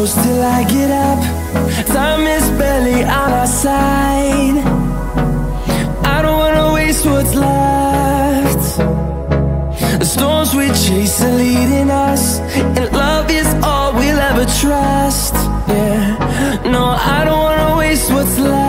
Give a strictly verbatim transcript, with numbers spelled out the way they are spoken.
close till I get up. Time is barely on our side. I don't wanna waste what's left. The storms we chase are leading us, and love is all we'll ever trust. Yeah, no, I don't wanna waste what's left.